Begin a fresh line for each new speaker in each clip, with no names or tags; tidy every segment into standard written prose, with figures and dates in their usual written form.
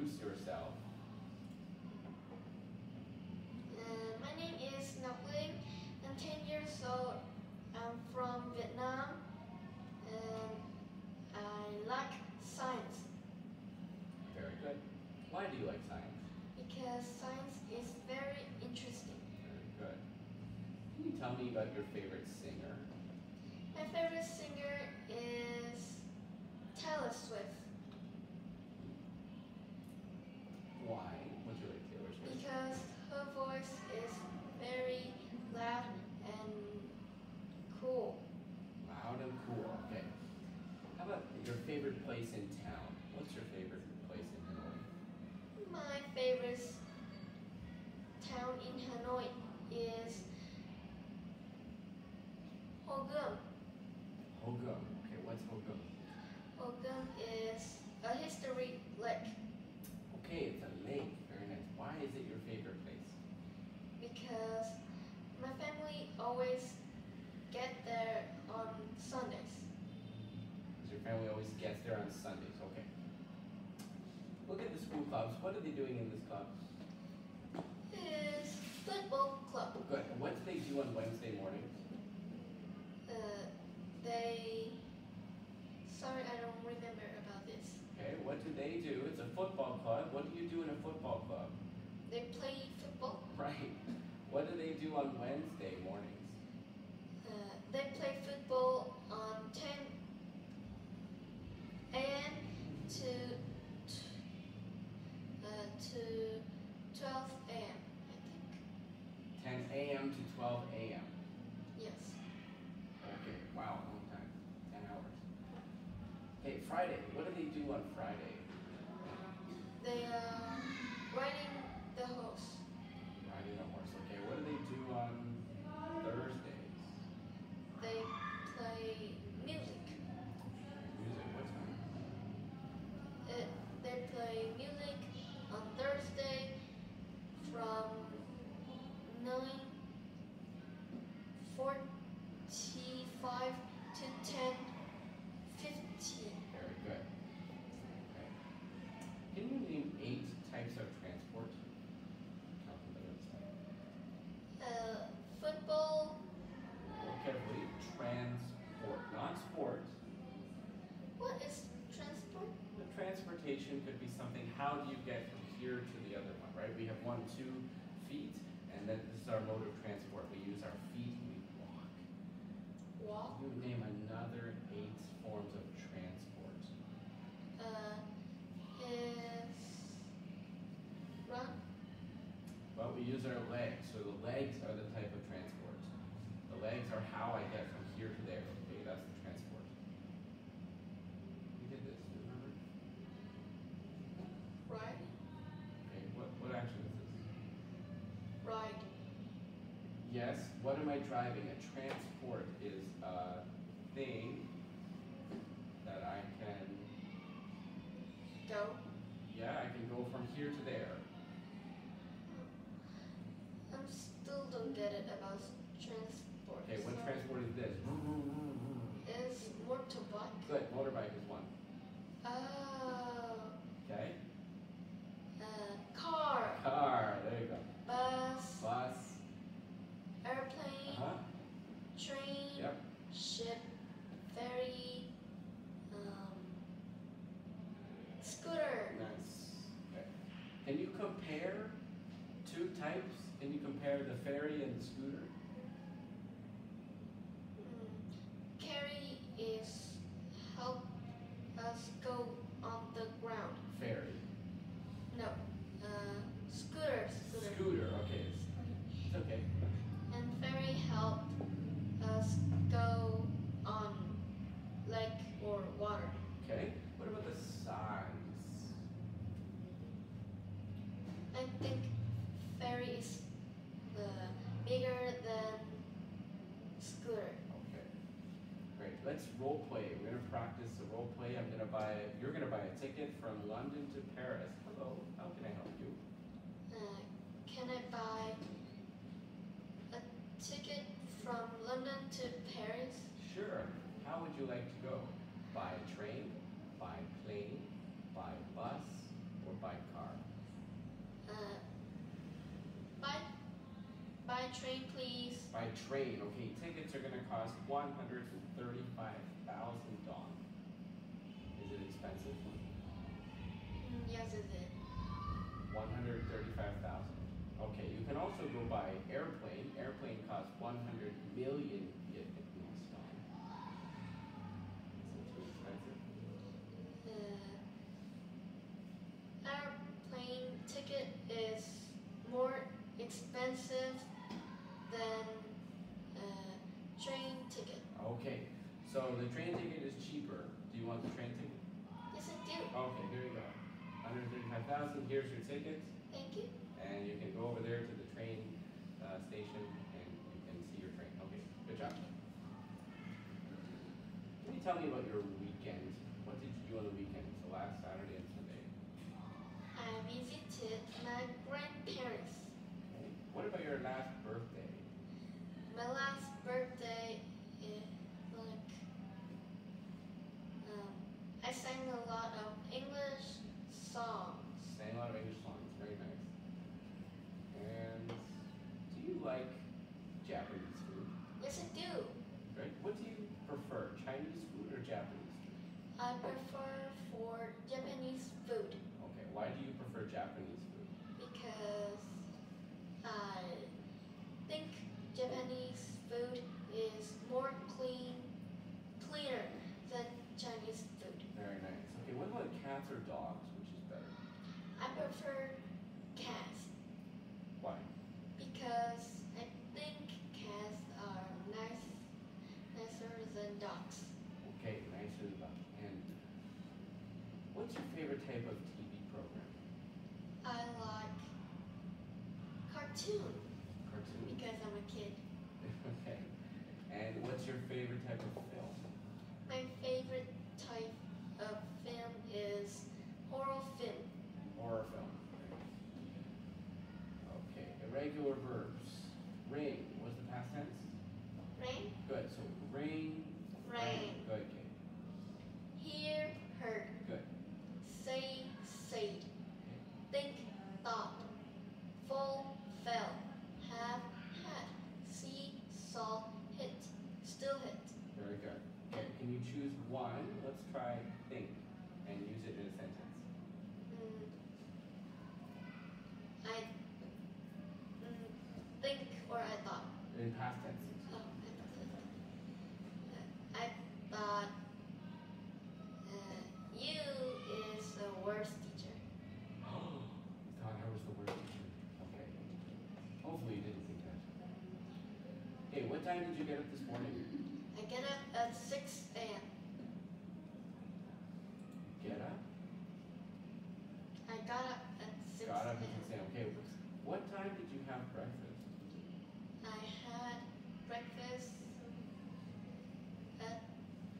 introduce yourself.
My name is Ngọc Linh. I'm 10 years old. I'm from Vietnam and I like science
Very good. Why do you like science?
because science is very interesting.
Very good. Can you tell me about your favorite singer?
My favorite singer is Taylor Swift
Why would you like Taylor Swift?
because her voice is very loud and cool.
Loud and cool. Okay. How about your favorite place in town? What's your favorite place in Hanoi?
My favorite town in Hanoi is Hồ Gươm.
Ho Gươm. Okay, what's Ho Gươm?
Hồ Gươm is a historic lake
Okay, it's a lake. Very nice. Why is it your favorite place?
because my family always get there on Sundays.
Because your family always gets there on Sundays. Okay. Look at the school clubs. What are they doing in this club?
It's football club.
Good. And what do they do on Wednesday mornings?
Sorry, I don't remember about this.
Okay, what do they do? It's a football club. What do you do in a football club?
They play football.
Right. What do they do on Wednesday mornings?
They play football on 10 a.m. to 12 a.m. I think.
10 a.m. to 12 a.m.
Yes.
Okay, wow, long time. 10 hours. Okay, Friday. What do they do on Friday?
They are riding the horse.
Riding a horse. Okay, what do they do on Thursdays?
They play music.
Music, what time?
They play music on Thursday from 9:45 to 10:15.
Very good. Okay. Can you name 8 types of transport? Count them by those.
Football,
Look carefully. Transport, not sport.
what is transport?
The transportation could be something, how do you get from here to the other one, right? We have 1, 2 feet, and then this is our mode of transport. We use our feet, we walk.
Walk.
You name another 8 forms of transport.
Is run.
Well, we use our legs, so the legs are the type of transport. The legs are how I get from here to there, okay? That's the transport. We did this, remember?
Ride.
Okay, what action is this?
Ride.
Yes, what am I driving? A transport is a thing that I can,
Go.
yeah, I can go from here to there.
I still don't get it about transport.
Okay, what
so
transport is this?
is motorbike.
Good, motorbike is one.
Oh.
Okay?
Car.
Car, there you go.
Bus.
Bus.
Airplane.
Uh-huh.
Train.
Yep.
Ship. Ferry. Scooter.
Nice. Okay. Can you compare 2 types? Can you compare the ferry and the scooter?
Carry is help us go on the ground.
Ferry.
No. Scooter.
Scooter, okay. It's okay.
And ferry help us go on lake or water.
Okay. What about the size?
I think ferry is bigger than scooter.
Okay. Great. Let's role play. We're gonna practice the role play. You're gonna buy a ticket from London to Paris. Hello, how can I help you?
Can I buy a ticket from London to Paris?
Sure. How would you like to go? By train, by plane, by bus, or by car?
train, please.
By train, okay. Tickets are gonna cost $135,000. Is it expensive?
Yes, it is.
135,000. Okay, you can also go by airplane. Airplane costs 100 million Vietnamese dong. Is it too expensive?
Airplane ticket is more expensive than train ticket.
Okay, so the train ticket is cheaper. Do you want the train ticket?
Yes, I do.
Okay, here you go. 135,000. Here's your ticket,
Thank you.
and you can go over there to the train station, and you can see your train. Okay, good job. Can you tell me about your weekend? What did you do on the weekend? So last Saturday and Sunday.
I visited my grandparents.
Okay. What about your last birthday?
My last birthday, I sang a lot of English songs.
Sang a lot of English songs. Very nice. And do you like Japanese food?
Yes, I do.
Right. What do you prefer, Chinese food or Japanese food?
I prefer for Japanese food
Okay. Why do you prefer Japanese food?
because I think Japanese food is more cleaner than Chinese food.
Very nice. Okay. What about cats or dogs? Which is better?
I prefer cats
Why?
because I think cats are nicer than dogs.
Okay. Nicer than dogs. And what's your favorite type of TV program?
I like cartoon
Cartoon.
because I'm a kid.
Okay. And what's your favorite type of film?
My favorite type of film is horror film.
Horror film. Okay. Irregular verbs. Rain. What's the past tense?
Rain,
Good. So rain.
rain.
Good. Okay.
Hear, heard.
Good.
Say, said. Think, thought. Fall, fell. Have, had. See, saw, hit. Still hit.
Very good. Okay. Can you choose one? Let's try think and use it in a sentence.
I think or I thought.
In past tense.
Oh, I thought you is the worst teacher.
Oh, you thought I was the worst teacher. Okay. Hopefully you didn't think that. Okay, what time did you get up this morning?
I get up at 6 a.m.
Get up?
I got up at 6
Got up at
a.m.
6 a.m. Okay, what time did you have breakfast?
I had breakfast at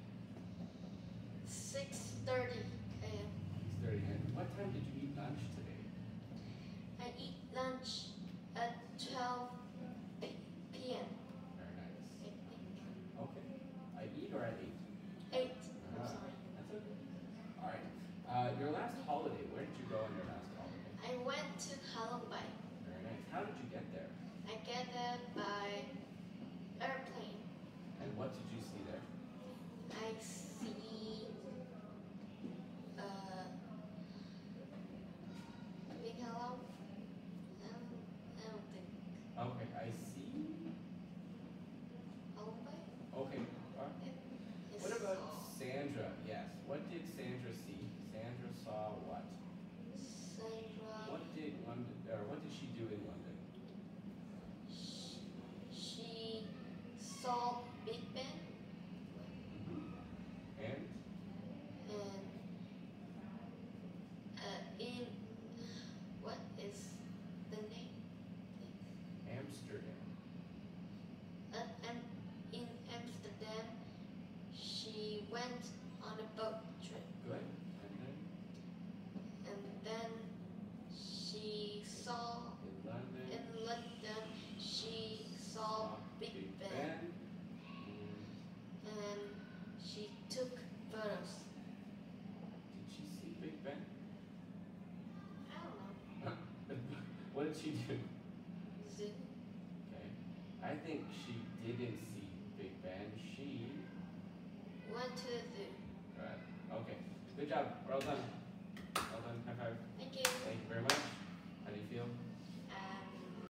6:30 a.m.
6:30. And what time did you eat lunch today?
I eat lunch at 12 p.m.
Very nice.
I think.
Okay. I eat or I ate?
8. I'm sorry.
That's okay. All right. Your last holiday, where did you go on your last holiday?
I went to Halong Bay.
Very nice. How did you get there?
I get there by airplane.
And what did you see there?
I see Vinh Hạ Long. I don't think
Okay, I see.
Halong Bay.
Okay. All right.
It's
What about
all-
Sandra? Yes. What did Sandra see? Sandra saw what?
Sandra?
What did London, or what did she do in London?
She saw Big Ben
And
and in what is the name?
Amsterdam.
And in Amsterdam, she went on a boat trip,
Good.
and then she saw
In London.
in London. She saw Big Ben, and she took photos.
Did she see Big Ben?
I don't know.
What did she do?
Zoo.
Okay. think she didn't see Big Ben. She
went to the zoo.
right. Okay. Good job. Well done.